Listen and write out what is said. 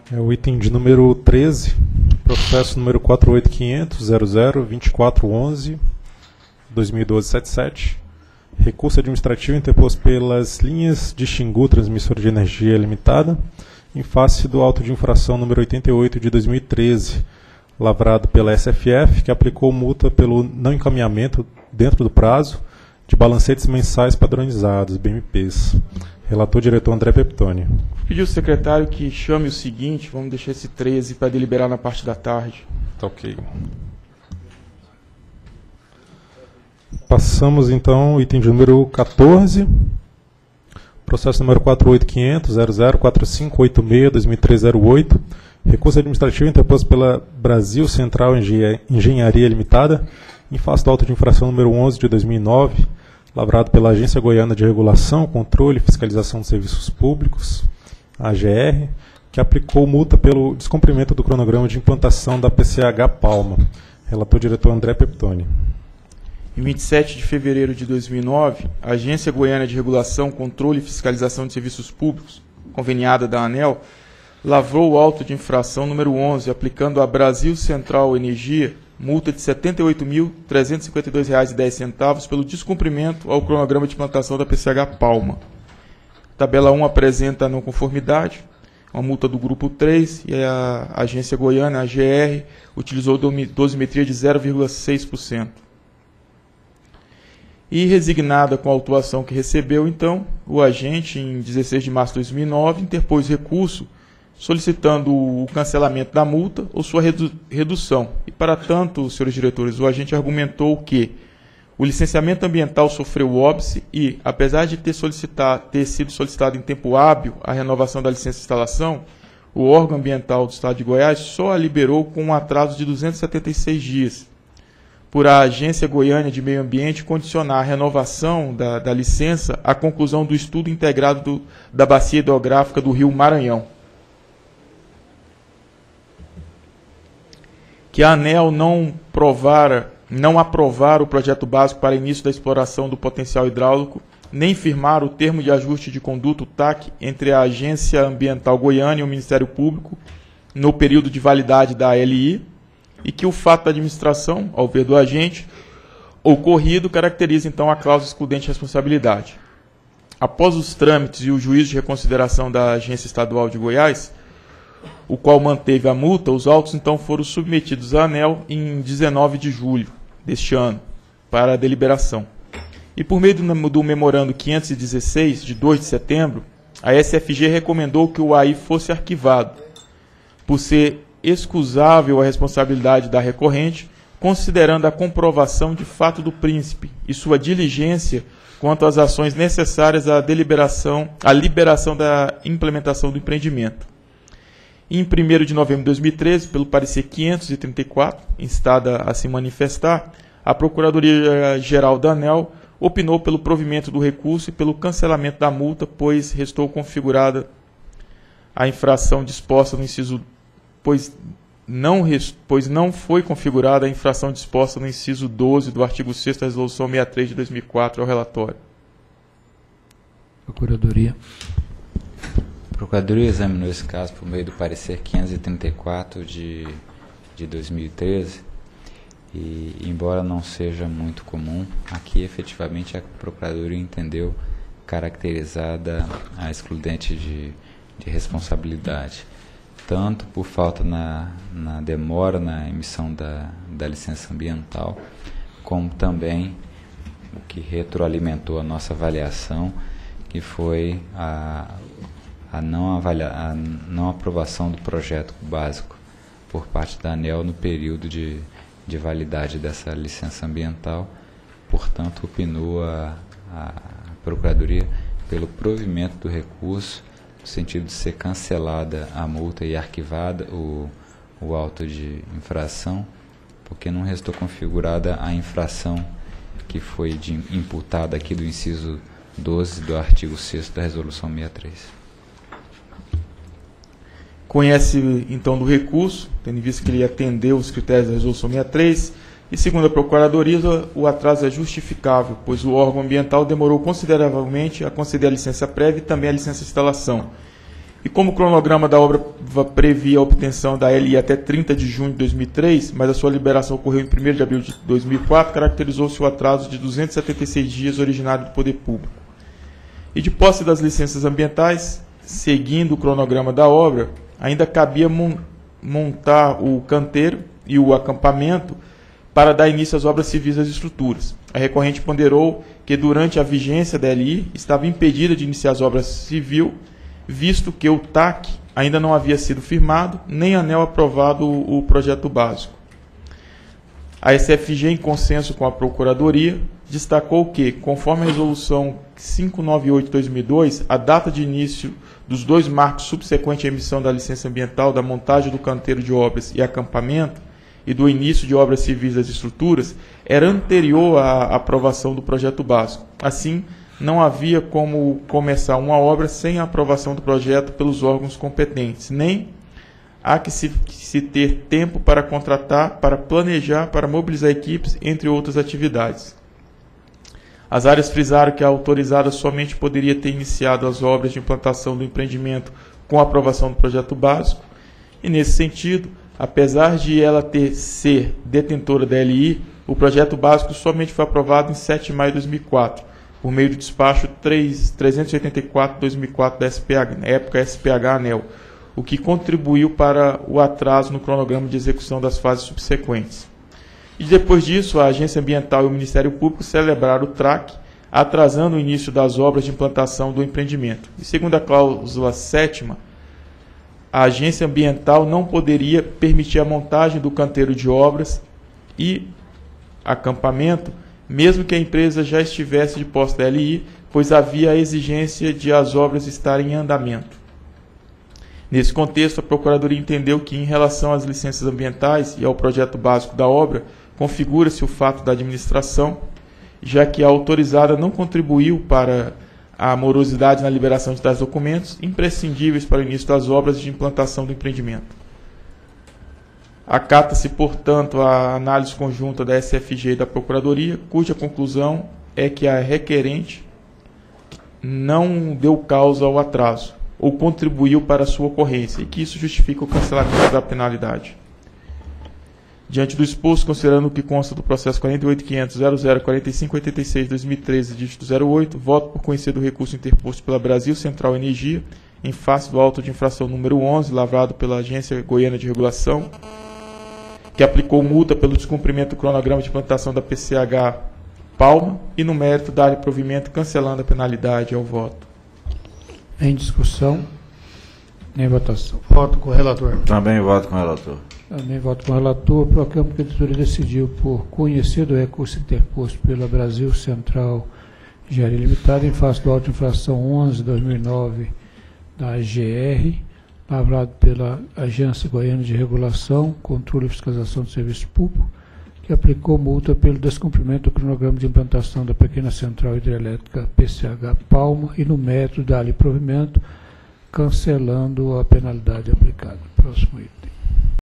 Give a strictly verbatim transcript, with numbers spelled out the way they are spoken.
É o item de número treze, processo número quatro oito quinhentos ponto zero zero dois quatro um um ponto dois mil e doze ponto setenta e sete. Recurso administrativo interposto pelas linhas de Xingu Transmissora de Energia Limitada, em face do auto de infração número oitenta e oito de dois mil e treze, lavrado pela S F F, que aplicou multa pelo não encaminhamento, dentro do prazo, de balancetes mensais padronizados, B M Ps. Relator diretor André Peptoni. Pediu o secretário que chame o seguinte, vamos deixar esse treze para deliberar na parte da tarde. Tá ok. Passamos então ao item de número quatorze, processo número quatro oito quinhentos ponto zero zero quatro cinco oito seis ponto dois mil e treze ponto zero oito, recurso administrativo interposto pela Brasil Central Engenharia Limitada, em face do auto de infração número onze de dois mil e nove, lavrado pela Agência Goiana de Regulação, Controle e Fiscalização de Serviços Públicos, A G R, que aplicou multa pelo descumprimento do cronograma de implantação da P C H Palma. Relator diretor André Peptoni. Em vinte e sete de fevereiro de dois mil e nove, a Agência Goiana de Regulação, Controle e Fiscalização de Serviços Públicos, conveniada da ANEEL, lavrou o auto de infração número onze, aplicando à Brasil Central Energia multa de setenta e oito mil trezentos e cinquenta e dois reais e dez centavos pelo descumprimento ao cronograma de implantação da P C H Palma. Tabela um apresenta a não conformidade, uma multa do grupo três, e a Agência Goiana, a G R, utilizou dosimetria de zero vírgula seis por cento. E resignada com a autuação que recebeu, então, o agente, em dezesseis de março de dois mil e nove, interpôs recurso solicitando o cancelamento da multa ou sua redu redução. E, para tanto, senhores diretores, o agente argumentou que o licenciamento ambiental sofreu óbice e, apesar de ter, ter sido solicitado em tempo hábil a renovação da licença de instalação, o órgão ambiental do Estado de Goiás só a liberou com um atraso de duzentos e setenta e seis dias, por a Agência Goiana de Meio Ambiente condicionar a renovação da, da licença à conclusão do estudo integrado do, da bacia hidrográfica do Rio Maranhão. Que a ANEEL não, provara, não aprovara o projeto básico para início da exploração do potencial hidráulico, nem firmar o termo de ajuste de conduta, o T A C, entre a Agência Ambiental Goiana e o Ministério Público, no período de validade da A L I, e que o fato da administração, ao ver do agente, ocorrido, caracteriza então a cláusula excludente de responsabilidade. Após os trâmites e o juízo de reconsideração da Agência Estadual de Goiás, o qual manteve a multa, os autos então foram submetidos à ANEEL em dezenove de julho deste ano, para a deliberação. E por meio do, do memorando quinhentos e dezesseis, de dois de setembro, a S F G recomendou que o A I fosse arquivado, por ser excusável a responsabilidade da recorrente, considerando a comprovação de fato do príncipe e sua diligência quanto às ações necessárias à deliberação, à liberação da implementação do empreendimento. Em primeiro de novembro de dois mil e treze, pelo parecer quinhentos e trinta e quatro, instada a se manifestar, a Procuradoria-Geral da ANEEL opinou pelo provimento do recurso e pelo cancelamento da multa, pois restou configurada a infração disposta no inciso Pois não, pois não foi configurada a infração disposta no inciso doze do artigo sexto da Resolução sessenta e três de dois mil e quatro ao relatório. Procuradoria. A Procuradoria examinou esse caso por meio do parecer quinhentos e trinta e quatro de, de dois mil e treze e, embora não seja muito comum, aqui efetivamente a Procuradoria entendeu caracterizada a excludente de, de responsabilidade, tanto por falta na, na demora na emissão da, da licença ambiental, como também o que retroalimentou a nossa avaliação, que foi a, a, não, avalia, a não aprovação do projeto básico por parte da ANEEL no período de, de validade dessa licença ambiental. Portanto, opinou a, a Procuradoria pelo provimento do recurso, no sentido de ser cancelada a multa e arquivada o, o auto de infração, porque não restou configurada a infração que foi de, imputada aqui do inciso doze do artigo sexto da Resolução sessenta e três. Conhece, então, do recurso, tendo em vista que ele atendeu os critérios da Resolução sessenta e três, e, segundo a Procuradoria, o atraso é justificável, pois o órgão ambiental demorou consideravelmente a conceder a licença prévia e também a licença de instalação. E como o cronograma da obra previa a obtenção da L I até trinta de junho de dois mil e três, mas a sua liberação ocorreu em primeiro de abril de dois mil e quatro, caracterizou-se o atraso de duzentos e setenta e seis dias originário do Poder Público. E de posse das licenças ambientais, seguindo o cronograma da obra, ainda cabia mon montar o canteiro e o acampamento para dar início às obras civis das estruturas. A recorrente ponderou que, durante a vigência da L I, estava impedida de iniciar as obras civil, visto que o T A C ainda não havia sido firmado, nem ANEEL aprovado o, o projeto básico. A S F G, em consenso com a Procuradoria, destacou que, conforme a Resolução quinhentos e noventa e oito de dois mil e dois, a data de início dos dois marcos subsequentes à emissão da licença ambiental da montagem do canteiro de obras e acampamento e do início de obras civis das estruturas era anterior à aprovação do projeto básico. Assim, não havia como começar uma obra sem a aprovação do projeto pelos órgãos competentes, nem há que se, que se ter tempo para contratar, para planejar, para mobilizar equipes, entre outras atividades. As áreas frisaram que a autorizada somente poderia ter iniciado as obras de implantação do empreendimento com a aprovação do projeto básico, e nesse sentido, apesar de ela ter ser detentora da L I, o projeto básico somente foi aprovado em sete de maio de dois mil e quatro, por meio do despacho trezentos e oitenta e quatro de dois mil e quatro da S P H, na época S P H ANEEL, o que contribuiu para o atraso no cronograma de execução das fases subsequentes. E depois disso, a Agência Ambiental e o Ministério Público celebraram o T R A C, atrasando o início das obras de implantação do empreendimento. E segundo a cláusula sétima, a Agência Ambiental não poderia permitir a montagem do canteiro de obras e acampamento, mesmo que a empresa já estivesse de posse da L I, pois havia a exigência de as obras estarem em andamento. Nesse contexto, a Procuradoria entendeu que, em relação às licenças ambientais e ao projeto básico da obra, configura-se o fato da administração, já que a autorizada não contribuiu para a morosidade na liberação de tais documentos, imprescindíveis para o início das obras de implantação do empreendimento. Acata-se, portanto, a análise conjunta da S F G e da Procuradoria, cuja conclusão é que a requerente não deu causa ao atraso, ou contribuiu para a sua ocorrência, e que isso justifica o cancelamento da penalidade. Diante do exposto, considerando o que consta do processo quarenta e oito ponto quinhentos ponto zero zero quarenta e cinco ponto oitenta e seis de dois mil e treze, dígito zero oito, voto por conhecer do recurso interposto pela Brasil Central Energia, em face do auto de infração número onze, lavrado pela Agência Goiana de Regulação, que aplicou multa pelo descumprimento do cronograma de implantação da P C H Palma, e no mérito dar-lhe provimento, cancelando a penalidade ao voto. Em discussão, em votação. Voto com o relator. Também voto com o relator. Também voto com o relator. Proclamo que a editoria decidiu por conhecer do recurso interposto pela Brasil Central Engenharia Limitada em face do auto de infração onze de dois mil e nove da A G R, lavrado pela Agência Goiana de Regulação, Controle e Fiscalização do Serviço Público, que aplicou multa pelo descumprimento do cronograma de implantação da pequena central hidrelétrica P C H Palma e no mérito dar-lhe provimento, cancelando a penalidade aplicada. Próximo item.